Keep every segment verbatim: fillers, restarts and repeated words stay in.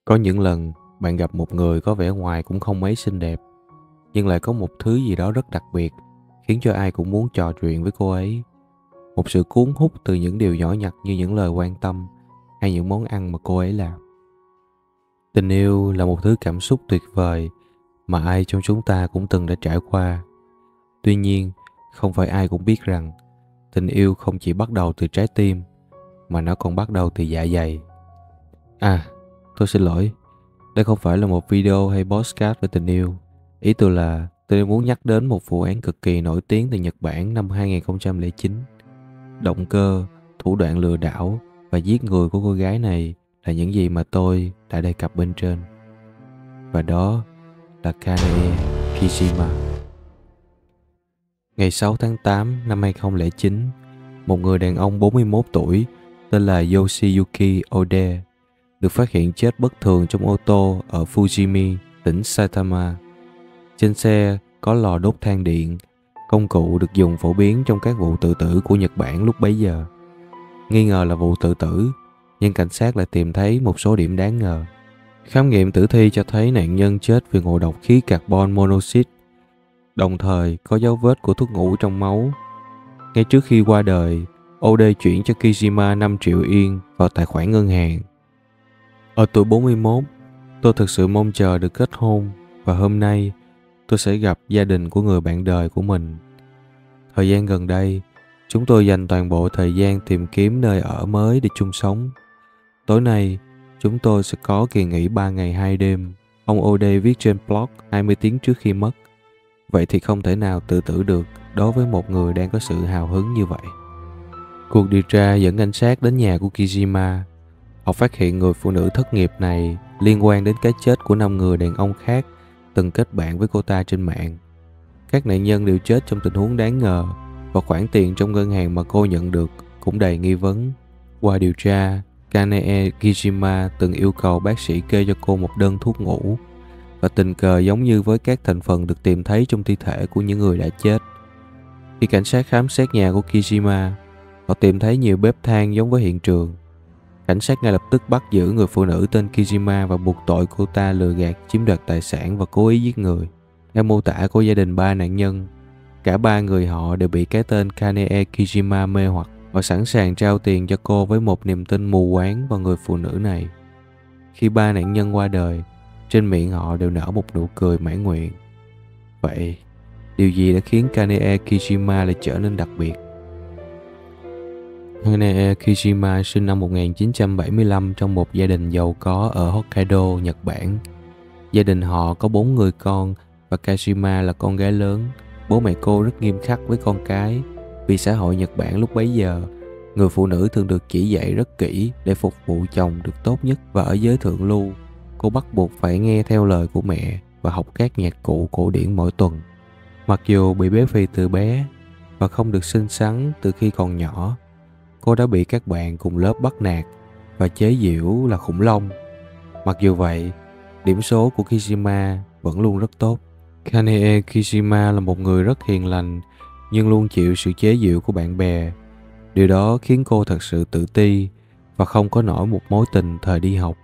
Có những lần bạn gặp một người có vẻ ngoài cũng không mấy xinh đẹp, nhưng lại có một thứ gì đó rất đặc biệt khiến cho ai cũng muốn trò chuyện với cô ấy. Một sự cuốn hút từ những điều nhỏ nhặt như những lời quan tâm hay những món ăn mà cô ấy làm. Tình yêu là một thứ cảm xúc tuyệt vời mà ai trong chúng ta cũng từng đã trải qua. Tuy nhiên, không phải ai cũng biết rằng tình yêu không chỉ bắt đầu từ trái tim mà nó còn bắt đầu từ dạ dày. À, tôi xin lỗi. Đây không phải là một video hay podcast về tình yêu. Ý tôi là tôi muốn nhắc đến một vụ án cực kỳ nổi tiếng tại Nhật Bản năm hai không không chín. Động cơ, thủ đoạn lừa đảo và giết người của cô gái này là những gì mà tôi đã đề cập bên trên. Và đó là Kanae Kishima. Ngày sáu tháng tám năm hai không không chín, một người đàn ông bốn mươi mốt tuổi tên là Yoshiyuki Ode được phát hiện chết bất thường trong ô tô ở Fujimi, tỉnh Saitama. Trên xe có lò đốt than điện, công cụ được dùng phổ biến trong các vụ tự tử của Nhật Bản lúc bấy giờ. Nghi ngờ là vụ tự tử, nhưng cảnh sát lại tìm thấy một số điểm đáng ngờ. Khám nghiệm tử thi cho thấy nạn nhân chết vì ngộ độc khí carbon monoxide, đồng thời có dấu vết của thuốc ngủ trong máu. Ngay trước khi qua đời, Ode chuyển cho Kishima năm triệu yên vào tài khoản ngân hàng. Ở tuổi bốn mươi mốt, tôi thực sự mong chờ được kết hôn và hôm nay tôi sẽ gặp gia đình của người bạn đời của mình. Thời gian gần đây, chúng tôi dành toàn bộ thời gian tìm kiếm nơi ở mới để chung sống. Tối nay, chúng tôi sẽ có kỳ nghỉ ba ngày hai đêm. Ông Ode viết trên blog hai mươi tiếng trước khi mất. Vậy thì không thể nào tự tử được đối với một người đang có sự hào hứng như vậy. Cuộc điều tra dẫn cảnh sát đến nhà của Kishima. Họ phát hiện người phụ nữ thất nghiệp này liên quan đến cái chết của năm người đàn ông khác từng kết bạn với cô ta trên mạng. Các nạn nhân đều chết trong tình huống đáng ngờ và khoản tiền trong ngân hàng mà cô nhận được cũng đầy nghi vấn. Qua điều tra, Kanae Kishima từng yêu cầu bác sĩ kê cho cô một đơn thuốc ngủ và tình cờ giống như với các thành phần được tìm thấy trong thi thể của những người đã chết. Khi cảnh sát khám xét nhà của Kishima, họ tìm thấy nhiều bếp than giống với hiện trường. Cảnh sát ngay lập tức bắt giữ người phụ nữ tên Kishima và buộc tội cô ta lừa gạt, chiếm đoạt tài sản và cố ý giết người. Theo mô tả của gia đình ba nạn nhân, cả ba người họ đều bị cái tên Kanae Kishima mê hoặc và sẵn sàng trao tiền cho cô với một niềm tin mù quáng vào người phụ nữ này. Khi ba nạn nhân qua đời, trên miệng họ đều nở một nụ cười mãn nguyện. Vậy, điều gì đã khiến Kanae Kishima lại trở nên đặc biệt? Kanae Kishima sinh năm một nghìn chín trăm bảy mươi lăm trong một gia đình giàu có ở Hokkaido, Nhật Bản. Gia đình họ có bốn người con và Kashima là con gái lớn. Bố mẹ cô rất nghiêm khắc với con cái. Vì xã hội Nhật Bản lúc bấy giờ, người phụ nữ thường được chỉ dạy rất kỹ để phục vụ chồng được tốt nhất, và ở giới thượng lưu, cô bắt buộc phải nghe theo lời của mẹ và học các nhạc cụ cổ điển mỗi tuần. Mặc dù bị béo phì từ bé và không được xinh xắn từ khi còn nhỏ, cô đã bị các bạn cùng lớp bắt nạt và chế giễu là khủng long. Mặc dù vậy, điểm số của Kishima vẫn luôn rất tốt. Kanae Kishima là một người rất hiền lành nhưng luôn chịu sự chế giễu của bạn bè. Điều đó khiến cô thật sự tự ti và không có nổi một mối tình thời đi học.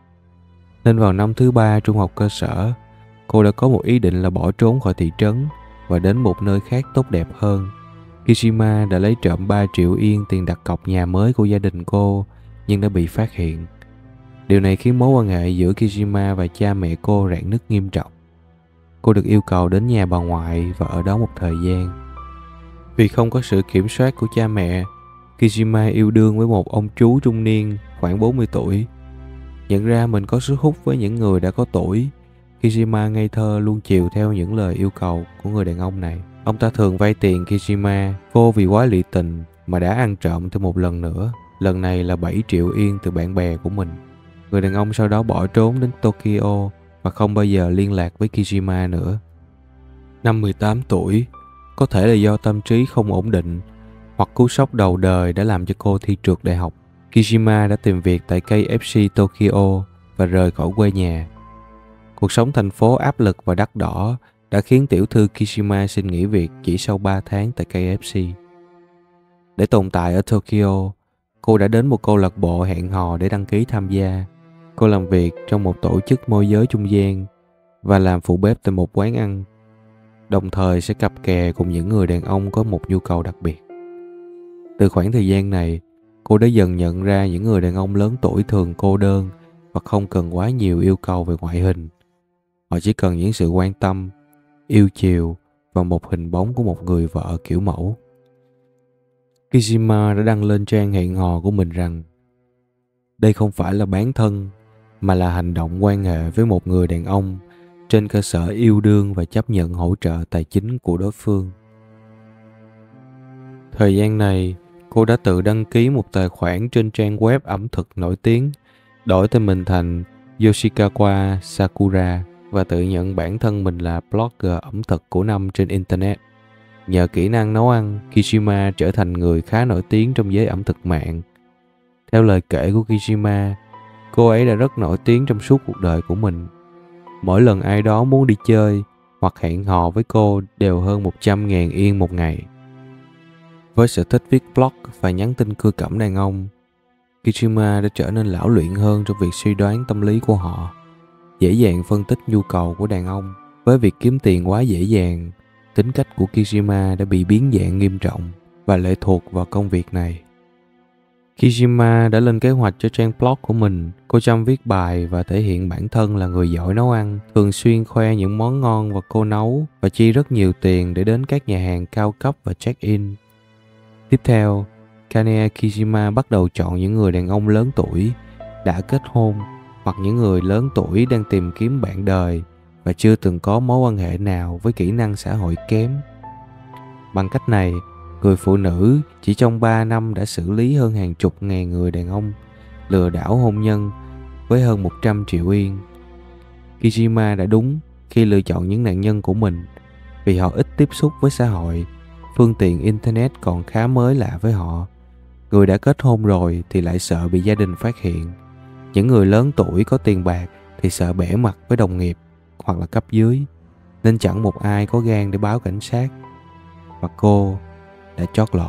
Nên vào năm thứ ba trung học cơ sở, cô đã có một ý định là bỏ trốn khỏi thị trấn và đến một nơi khác tốt đẹp hơn. Kishima đã lấy trộm ba triệu yên tiền đặt cọc nhà mới của gia đình cô, nhưng đã bị phát hiện. Điều này khiến mối quan hệ giữa Kishima và cha mẹ cô rạn nứt nghiêm trọng. Cô được yêu cầu đến nhà bà ngoại và ở đó một thời gian. Vì không có sự kiểm soát của cha mẹ, Kishima yêu đương với một ông chú trung niên khoảng bốn mươi tuổi. Nhận ra mình có sức hút với những người đã có tuổi, Kishima ngây thơ luôn chiều theo những lời yêu cầu của người đàn ông này. Ông ta thường vay tiền Kishima, cô vì quá lị tình mà đã ăn trộm thêm một lần nữa. Lần này là bảy triệu yên từ bạn bè của mình. Người đàn ông sau đó bỏ trốn đến Tokyo và không bao giờ liên lạc với Kishima nữa. Năm mười tám tuổi, có thể là do tâm trí không ổn định hoặc cú sốc đầu đời đã làm cho cô thi trượt đại học. Kishima đã tìm việc tại ca ép xê Tokyo và rời khỏi quê nhà. Cuộc sống thành phố áp lực và đắt đỏ đã khiến tiểu thư Kishima xin nghỉ việc chỉ sau ba tháng tại ca ép xê. Để tồn tại ở Tokyo, cô đã đến một câu lạc bộ hẹn hò để đăng ký tham gia. Cô làm việc trong một tổ chức môi giới trung gian và làm phụ bếp tại một quán ăn, đồng thời sẽ cặp kè cùng những người đàn ông có một nhu cầu đặc biệt. Từ khoảng thời gian này, cô đã dần nhận ra những người đàn ông lớn tuổi thường cô đơn và không cần quá nhiều yêu cầu về ngoại hình. Họ chỉ cần những sự quan tâm, yêu chiều và một hình bóng của một người vợ kiểu mẫu. Kishima đã đăng lên trang hẹn hò của mình rằng đây không phải là bán thân, mà là hành động quan hệ với một người đàn ông trên cơ sở yêu đương và chấp nhận hỗ trợ tài chính của đối phương. Thời gian này, cô đã tự đăng ký một tài khoản trên trang web ẩm thực nổi tiếng, đổi tên mình thành Yoshikawa Sakura và tự nhận bản thân mình là blogger ẩm thực của năm trên Internet. Nhờ kỹ năng nấu ăn, Kishima trở thành người khá nổi tiếng trong giới ẩm thực mạng. Theo lời kể của Kishima, cô ấy đã rất nổi tiếng trong suốt cuộc đời của mình. Mỗi lần ai đó muốn đi chơi hoặc hẹn hò với cô đều hơn một trăm ngàn yên một ngày. Với sở thích viết blog và nhắn tin cưa cẩm đàn ông, Kishima đã trở nên lão luyện hơn trong việc suy đoán tâm lý của họ, dễ dàng phân tích nhu cầu của đàn ông. Với việc kiếm tiền quá dễ dàng, tính cách của Kishima đã bị biến dạng nghiêm trọng và lệ thuộc vào công việc này. Kishima đã lên kế hoạch cho trang blog của mình. Cô chăm viết bài và thể hiện bản thân là người giỏi nấu ăn, thường xuyên khoe những món ngon và cô nấu và chi rất nhiều tiền để đến các nhà hàng cao cấp và check-in. Tiếp theo, Kanea Kishima bắt đầu chọn những người đàn ông lớn tuổi, đã kết hôn hoặc những người lớn tuổi đang tìm kiếm bạn đời và chưa từng có mối quan hệ nào với kỹ năng xã hội kém. Bằng cách này, người phụ nữ chỉ trong ba năm đã xử lý hơn hàng chục ngàn người đàn ông, lừa đảo hôn nhân với hơn một trăm triệu yên. Kishima đã đúng khi lựa chọn những nạn nhân của mình vì họ ít tiếp xúc với xã hội, phương tiện Internet còn khá mới lạ với họ. Người đã kết hôn rồi thì lại sợ bị gia đình phát hiện. Những người lớn tuổi có tiền bạc thì sợ bẻ mặt với đồng nghiệp hoặc là cấp dưới, nên chẳng một ai có gan để báo cảnh sát. Và cô đã chót lọt.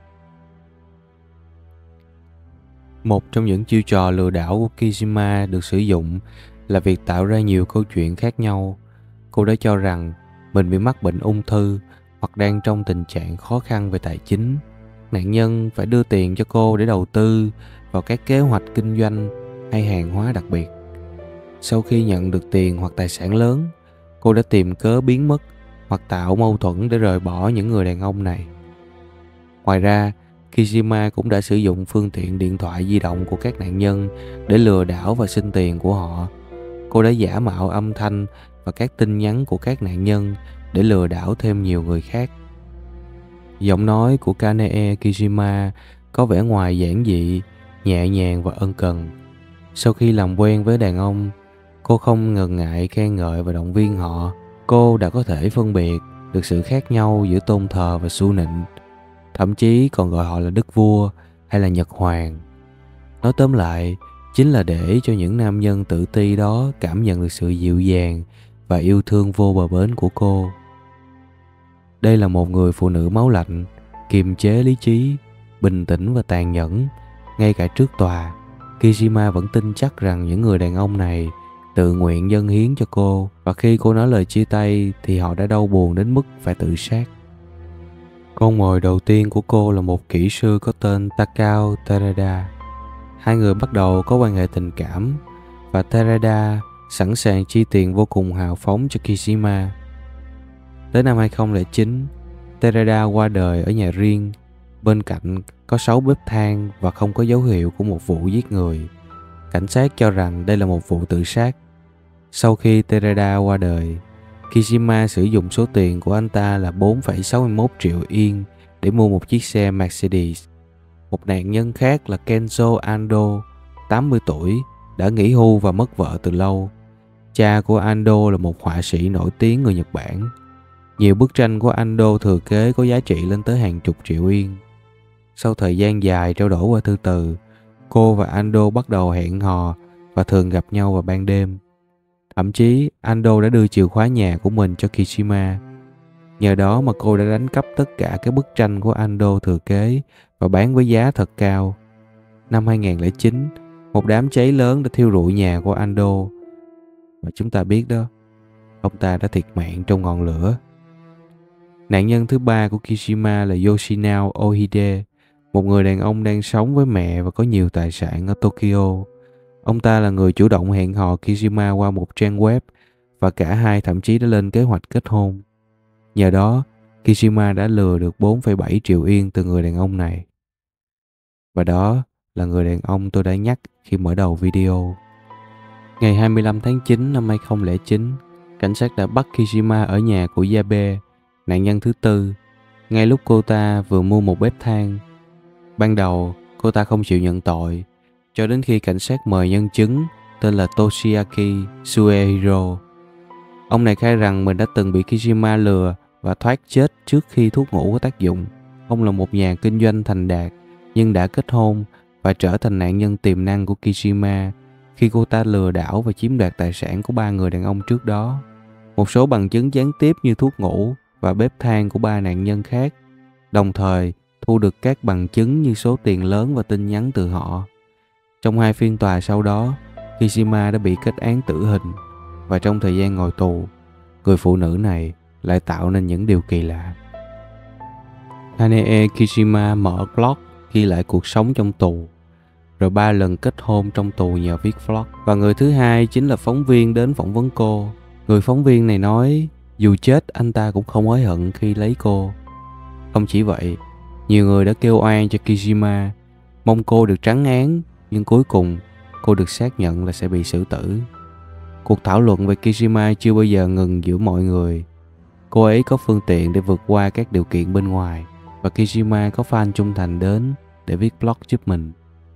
Một trong những chiêu trò lừa đảo của Kishima được sử dụng là việc tạo ra nhiều câu chuyện khác nhau. Cô đã cho rằng mình bị mắc bệnh ung thư hoặc đang trong tình trạng khó khăn về tài chính. Nạn nhân phải đưa tiền cho cô để đầu tư vào các kế hoạch kinh doanh hay hàng hóa đặc biệt. Sau khi nhận được tiền hoặc tài sản lớn, cô đã tìm cớ biến mất hoặc tạo mâu thuẫn để rời bỏ những người đàn ông này. Ngoài ra, Kishima cũng đã sử dụng phương tiện điện thoại di động của các nạn nhân để lừa đảo và xin tiền của họ. Cô đã giả mạo âm thanh và các tin nhắn của các nạn nhân để lừa đảo thêm nhiều người khác. Giọng nói của Kanea Kishima có vẻ ngoài giản dị, nhẹ nhàng và ân cần. Sau khi làm quen với đàn ông, cô không ngần ngại khen ngợi và động viên họ. Cô đã có thể phân biệt được sự khác nhau giữa tôn thờ và su nịnh, thậm chí còn gọi họ là đức vua hay là nhật hoàng. Nói tóm lại, chính là để cho những nam nhân tự ti đó cảm nhận được sự dịu dàng và yêu thương vô bờ bến của cô. Đây là một người phụ nữ máu lạnh, kiềm chế lý trí, bình tĩnh và tàn nhẫn. Ngay cả trước tòa, Kishima vẫn tin chắc rằng những người đàn ông này tự nguyện dâng hiến cho cô, và khi cô nói lời chia tay thì họ đã đau buồn đến mức phải tự sát. Con mồi đầu tiên của cô là một kỹ sư có tên Takao Terada. Hai người bắt đầu có quan hệ tình cảm và Terada sẵn sàng chi tiền vô cùng hào phóng cho Kishima. Tới năm hai không không chín, Terada qua đời ở nhà riêng. Bên cạnh có sáu bếp than và không có dấu hiệu của một vụ giết người. Cảnh sát cho rằng đây là một vụ tự sát. Sau khi Terada qua đời, Kishima sử dụng số tiền của anh ta là bốn phẩy sáu mươi mốt triệu yên để mua một chiếc xe Mercedes. Một nạn nhân khác là Kenzo Ando, tám mươi tuổi, đã nghỉ hưu và mất vợ từ lâu. Cha của Ando là một họa sĩ nổi tiếng người Nhật Bản. Nhiều bức tranh của Ando thừa kế có giá trị lên tới hàng chục triệu yên. Sau thời gian dài trao đổi qua thư từ, cô và Ando bắt đầu hẹn hò và thường gặp nhau vào ban đêm. Thậm chí, Ando đã đưa chìa khóa nhà của mình cho Kishima. Nhờ đó mà cô đã đánh cắp tất cả các bức tranh của Ando thừa kế và bán với giá thật cao. Năm hai không không chín, Một đám cháy lớn đã thiêu rụi nhà của Ando, và chúng ta biết đó, ông ta đã thiệt mạng trong ngọn lửa. Nạn nhân thứ ba của Kishima là Yoshinao Ohide, một người đàn ông đang sống với mẹ và có nhiều tài sản ở Tokyo. Ông ta là người chủ động hẹn hò Kishima qua một trang web, và cả hai thậm chí đã lên kế hoạch kết hôn. Nhờ đó, Kishima đã lừa được bốn phẩy bảy triệu yên từ người đàn ông này. Và đó là người đàn ông tôi đã nhắc khi mở đầu video. Ngày hai mươi lăm tháng chín năm hai không không chín, cảnh sát đã bắt Kishima ở nhà của Yabe, nạn nhân thứ tư, ngay lúc cô ta vừa mua một bếp than. Ban đầu, cô ta không chịu nhận tội, cho đến khi cảnh sát mời nhân chứng tên là Toshiaki Suehiro. Ông này khai rằng mình đã từng bị Kishima lừa và thoát chết trước khi thuốc ngủ có tác dụng. Ông là một nhà kinh doanh thành đạt, nhưng đã kết hôn và trở thành nạn nhân tiềm năng của Kishima khi cô ta lừa đảo và chiếm đoạt tài sản của ba người đàn ông trước đó. Một số bằng chứng gián tiếp như thuốc ngủ và bếp than của ba nạn nhân khác, đồng thời thu được các bằng chứng như số tiền lớn và tin nhắn từ họ. Trong hai phiên tòa sau đó, Kishima đã bị kết án tử hình, và trong thời gian ngồi tù, người phụ nữ này lại tạo nên những điều kỳ lạ. Kanee Kishima mở blog ghi lại cuộc sống trong tù, rồi ba lần kết hôn trong tù nhờ viết vlog. Và người thứ hai chính là phóng viên đến phỏng vấn cô. Người phóng viên này nói dù chết anh ta cũng không hối hận khi lấy cô. Không chỉ vậy, nhiều người đã kêu oan cho Kishima, mong cô được trắng án, nhưng cuối cùng cô được xác nhận là sẽ bị xử tử. Cuộc thảo luận về Kishima chưa bao giờ ngừng giữa mọi người. Cô ấy có phương tiện để vượt qua các điều kiện bên ngoài, và Kishima có fan trung thành đến để viết blog giúp mình.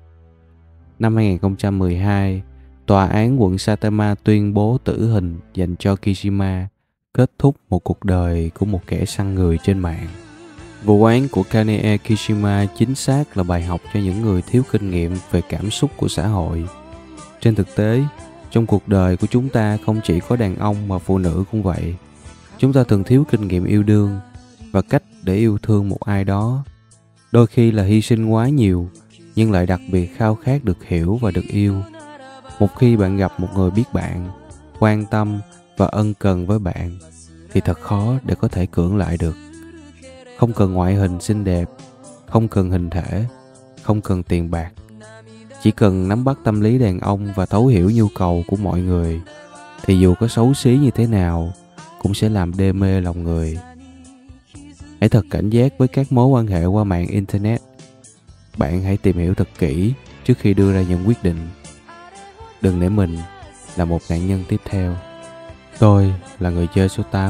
Năm hai không một hai, tòa án quận Saitama tuyên bố tử hình dành cho Kishima, kết thúc một cuộc đời của một kẻ săn người trên mạng. Vụ án của Kanee Kishima chính xác là bài học cho những người thiếu kinh nghiệm về cảm xúc của xã hội. Trên thực tế, trong cuộc đời của chúng ta không chỉ có đàn ông mà phụ nữ cũng vậy. Chúng ta thường thiếu kinh nghiệm yêu đương và cách để yêu thương một ai đó. Đôi khi là hy sinh quá nhiều, nhưng lại đặc biệt khao khát được hiểu và được yêu. Một khi bạn gặp một người biết bạn, quan tâm và ân cần với bạn, thì thật khó để có thể cưỡng lại được. Không cần ngoại hình xinh đẹp, không cần hình thể, không cần tiền bạc. Chỉ cần nắm bắt tâm lý đàn ông và thấu hiểu nhu cầu của mọi người, thì dù có xấu xí như thế nào cũng sẽ làm đê mê lòng người. Hãy thật cảnh giác với các mối quan hệ qua mạng Internet. Bạn hãy tìm hiểu thật kỹ trước khi đưa ra những quyết định. Đừng để mình là một nạn nhân tiếp theo. Tôi là người chơi số tám.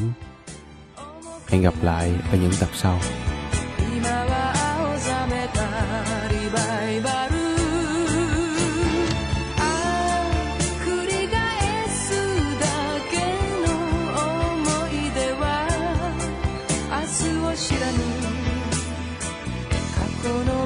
Hẹn gặp lại ở những tập sau. この